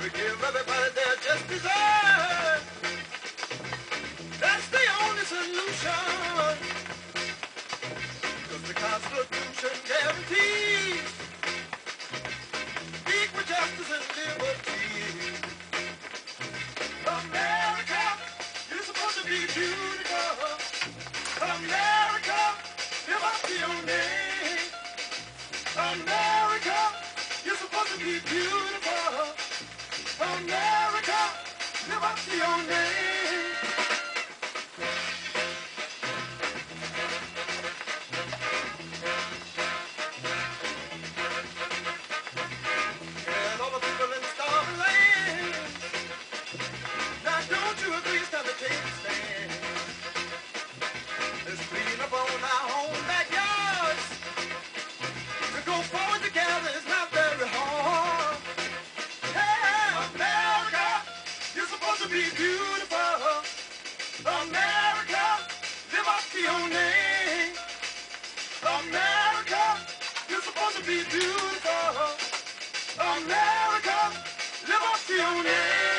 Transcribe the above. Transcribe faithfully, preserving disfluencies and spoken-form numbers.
We give everybody their just desert. That's the only solution. Cause the Constitution guarantees equal justice and liberty. America, you're supposed to be beautiful. America, live up to your name. America, you're supposed to be beautiful. America, live up to your name. And all the people in starving land, now don't you agree it's time to take a stand? Let's clean up on our own backyards. To go forward together is not very hard. Hey, America, you're supposed to be beautiful. America, live up to your name. America, you're supposed to be beautiful. America, live up to your name.